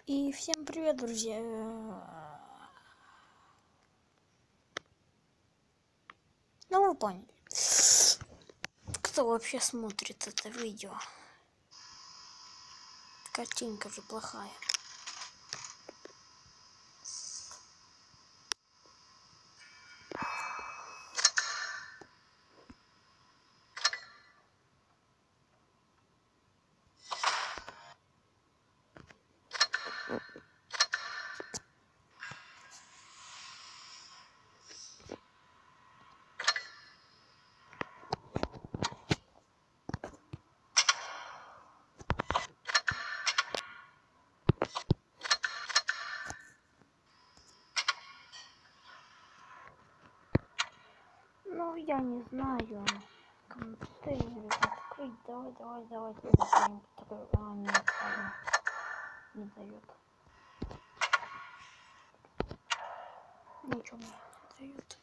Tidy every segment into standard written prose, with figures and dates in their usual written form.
И всем привет, друзья! Ну вы поняли. Кто вообще смотрит это видео? Картинка же плохая. Ну, я не знаю. Контейнер открыть. Давай. Такой, нет, ладно. Не дает. Ничего не дает.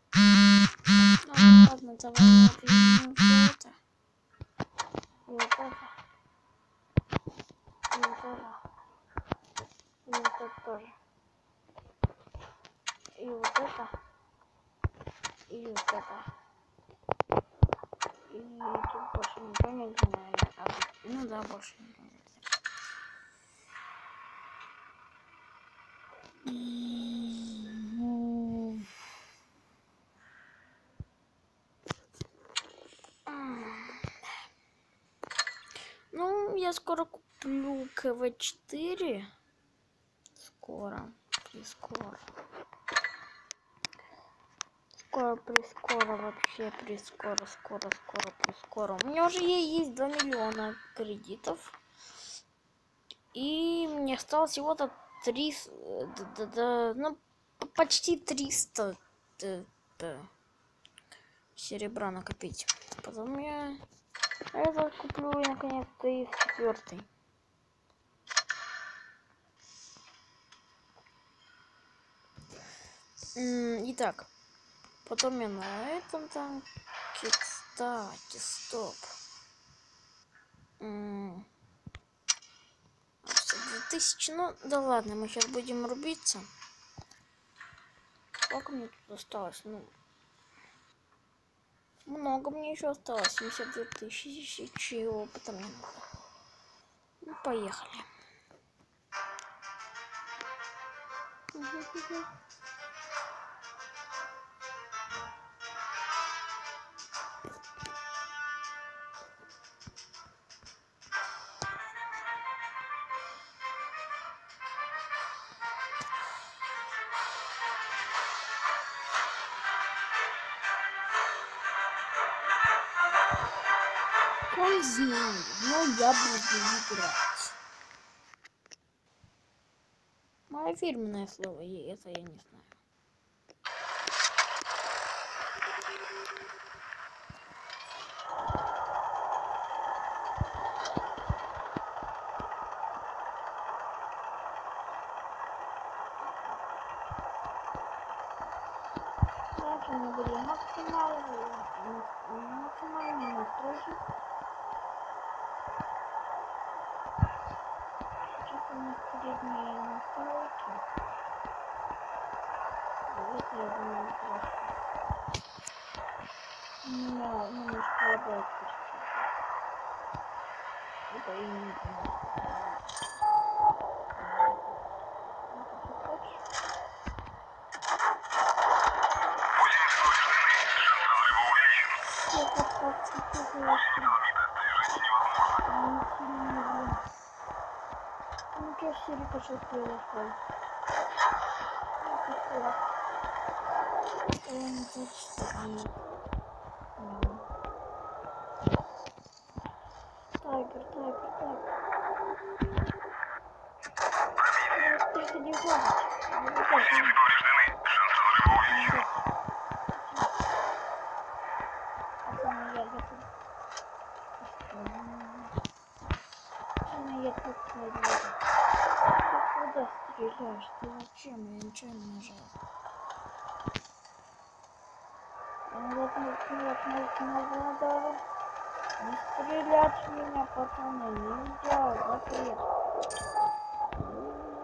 Ну, ладно, давай отменим все это. И вот это. И вот это. И вот это тоже. И вот это. И вот это. И тут больше ничего нельзя, наверное. Ну да, больше ничего нельзя. Ну, я скоро куплю КВ-4. Скоро. Вообще скоро. У меня уже есть 2 миллиона кредитов. И мне осталось всего-то 300, ну, почти 300 серебра накопить. Потом я этот куплю и наконец-то и 4-й. Итак, потом я на этом танке, кстати, стоп. 2000, ну да ладно, мы сейчас будем рубиться. Сколько мне тут осталось? Ну, много мне еще осталось. 72 тысячи опыта мне надо. Ну, поехали. Не знаю, но я буду играть. Мое фирменное слово, это я не знаю. Дальше мы будем максимальные настройки. Сейчас у нас средние настройки. Это я думаю просто. Да, немножко лагает почти. Это и не знаю. Ну что, Сири пошел первый ход. Тайгер. 319. Я тут куда стреляешь? Ты зачем? Я ничего не нажал. Надо не стрелять в меня, пацаны. Нельзя, запрет.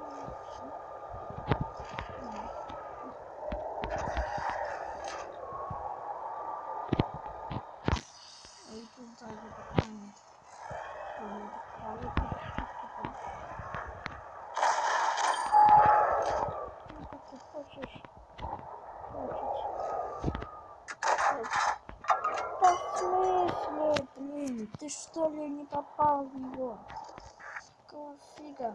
ты что ли не попал в него? Какого фига?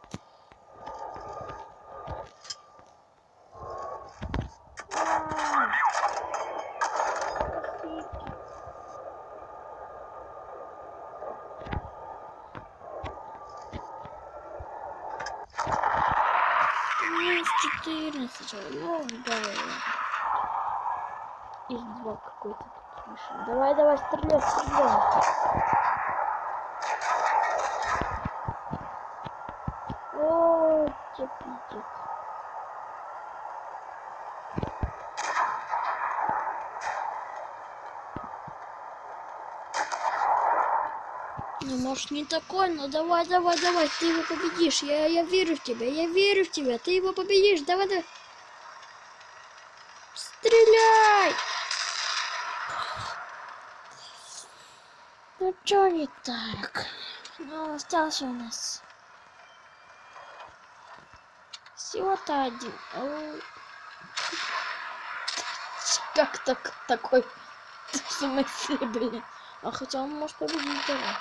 Минус 14. Ну, давай. Из 2 какой-то тут решил. Давай, давай, стреляй, стреляй. О, пиздец. Ну, может, не такой, но давай, давай, давай, ты его победишь. Я верю в тебя, ты его победишь. Давай, давай. Стреляй! Ну, чё не так? Ну, остался у нас всего-то один. Как так такой? В смысле, блин? А хотя он может победить, давай.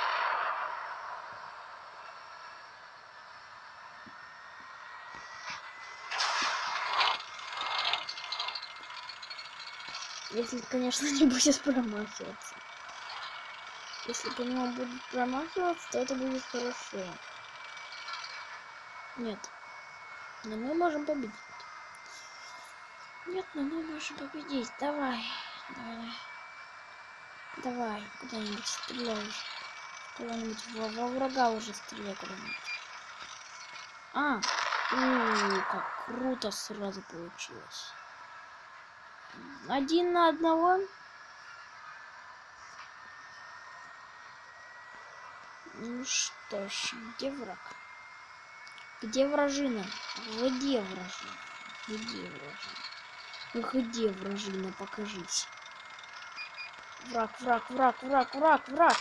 Если, конечно, не будет промахиваться. Если по нему будет промахиваться, то это будет хорошо. Нет. Но мы можем победить. Нет, но мы можем победить. Давай. Давай. Давай. Куда-нибудь стреляй. Куда-нибудь во врага уже стреляй куда-нибудь. Как круто сразу получилось. 1 на 1. Ну что ж, где враг? Где вражина? Где вражина? Где вражина? Где вражина? Покажись. Враг, враг, враг, враг, враг, враг.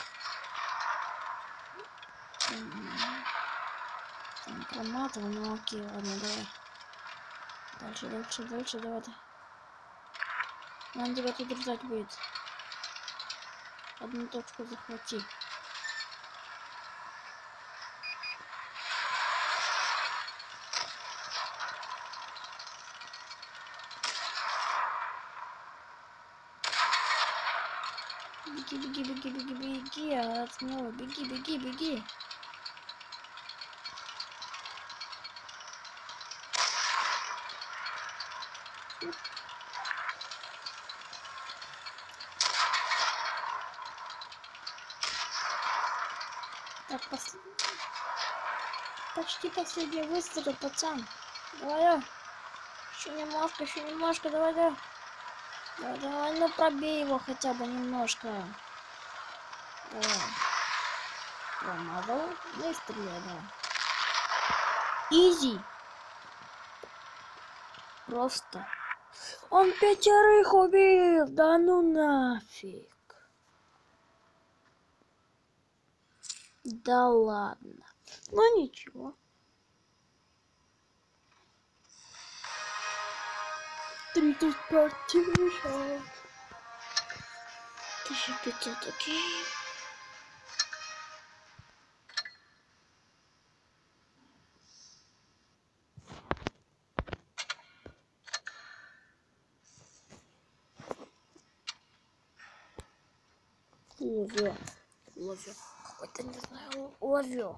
Там проматывал, ну окей, ладно, давай. Дальше, дальше, дальше, давай. Нам тебя тут ждать будет. Одну точку захвати. Беги, беги, беги, беги, беги, от него, беги, беги, беги. Так, почти последний выстрел, пацан. Давай, еще немножко, давай, давай. Давай, давай, ну пробей его хотя бы немножко. Давай. Промазал. Ну и стреляй, давай. Изи. Просто. Он 5 убил. Да ну нафиг. Да ладно. Ну ничего. Ты тут противишь. 1500, окей. Ловю. Какой-то, не знаю, ловю.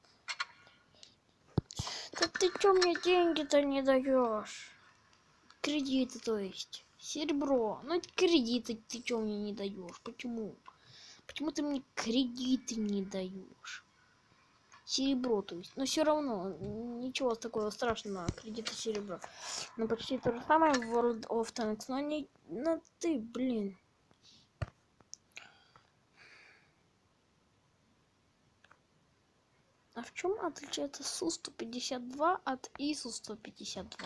Да ты чё мне деньги-то не даешь? Кредиты, то есть. Серебро. Ну, кредиты ты чё мне не даешь? Почему? Почему ты мне кредиты не даешь? Серебро, то есть. Но все равно, ничего такого страшного, кредиты серебро. Но почти то же самое в World of Tanks. Но не... Ну ты, блин. А в чем отличается Су-152 от ИСу-152?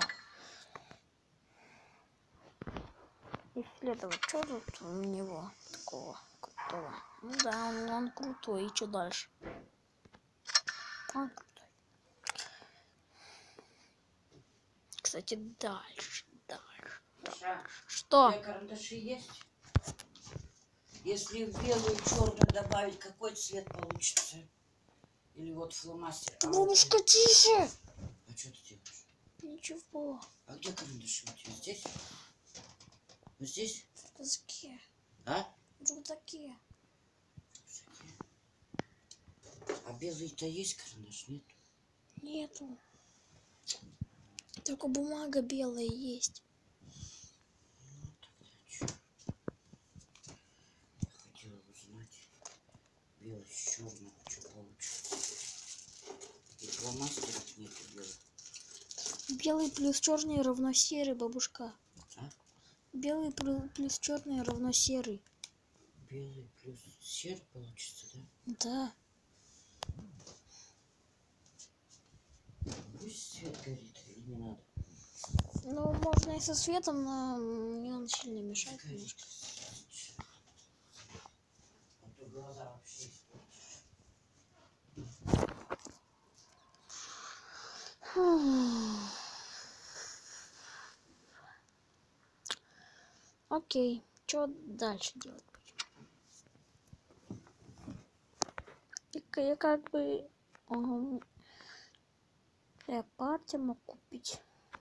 Исследовать, что тут у него такого крутого? Ну да, он крутой. И что дальше? Он крутой. Кстати, дальше. Саша, Что? у тебя карандаши есть? Если в белую и черную добавить, какой цвет получится? Или вот фломастер? Бабушка, тише! А что ты делаешь? Ничего. А где карандаши у тебя? Здесь? Вот здесь? В рюкзаке. А? В рюкзаке. А белый-то есть карандаш? Нет? Нету. Только бумага белая есть. Ну, тогда что? Я хотела узнать. Белый с черным, что получится. И фломастеров нету белых. Белый плюс черный равно серый, бабушка. А? Белый плюс черный равно серый. Белый плюс серый получится, да? Да. Пусть свет горит или не надо? Ну, можно и со светом, но мне он сильно мешает немножко. А то глаза вообще испортишь. Окей, что дальше делать? Я как бы партию мог купить.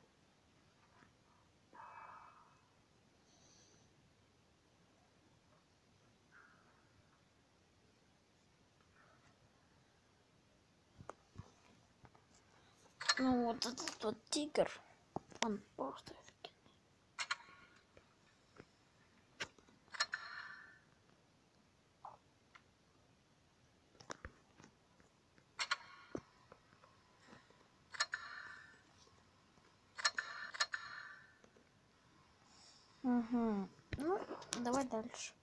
Ну вот этот вот тигр, он просто офигенный. Угу. Ну, давай дальше.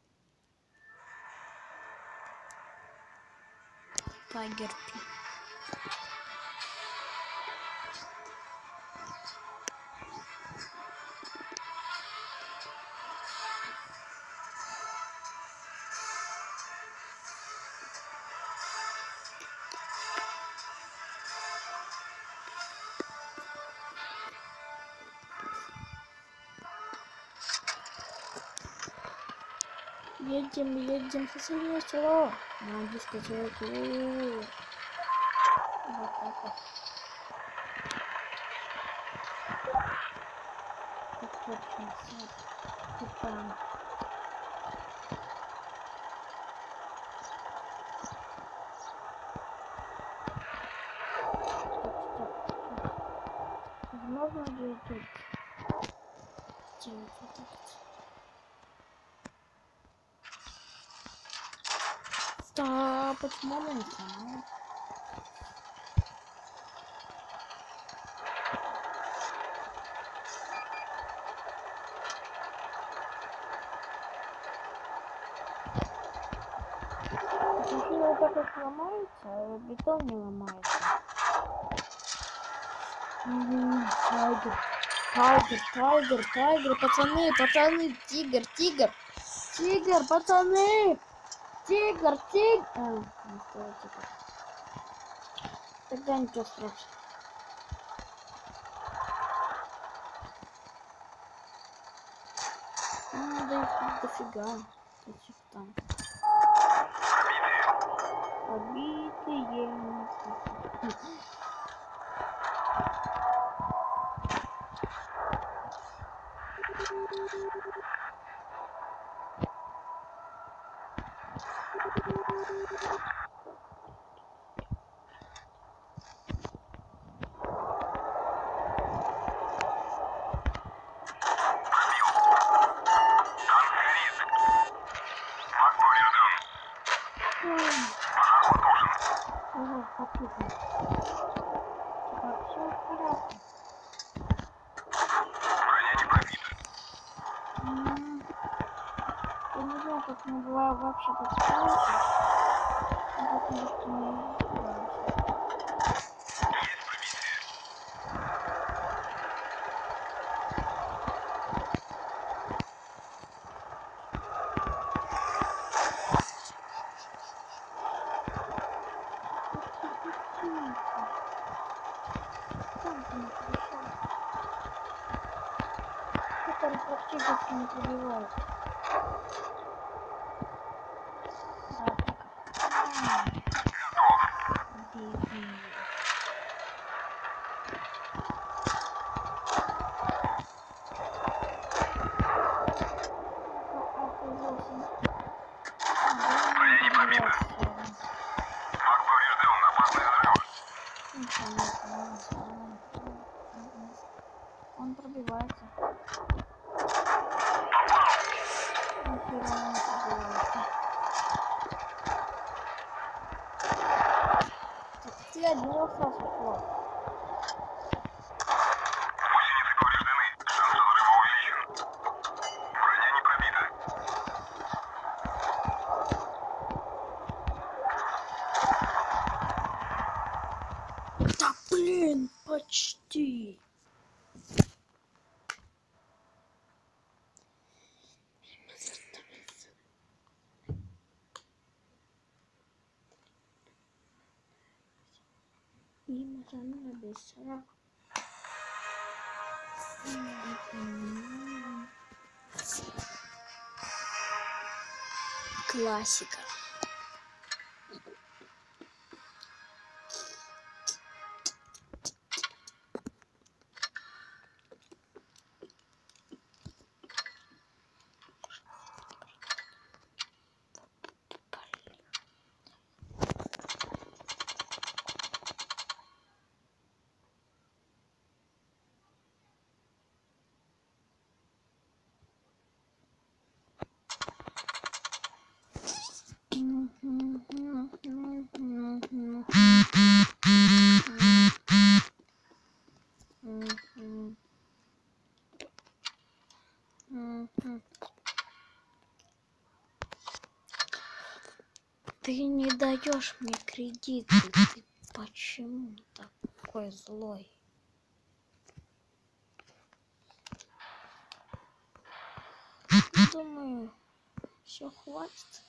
Тайгер Пи. Едем в соседнее село. На дискотеку. Вот так вот. Так точно. И там. Стоп. Возможно ли тут сделать вот так вот? Стоп, почему он не знает? Если вот так вот ломается, а бетон не ломается. Тайгер, пацаны, тигр, пацаны, тигр. Не стоит тигр. Тогда ничего страшного. Да их тут дофига. Таких там. Побитые. Ага, отлично. Так, все в порядке. Я не знаю, как мы вообще тут справимся. Но как мы с ними справимся. Который практически не пробивает. Он пробивается. Ты один остался, чувак. Гусеницы повреждены. Шанс взрыва увеличен. Броня не пробита. Да блин, почти. Классика. Ты не даешь мне кредиты. Ты почему такой злой? Думаю, все хватит.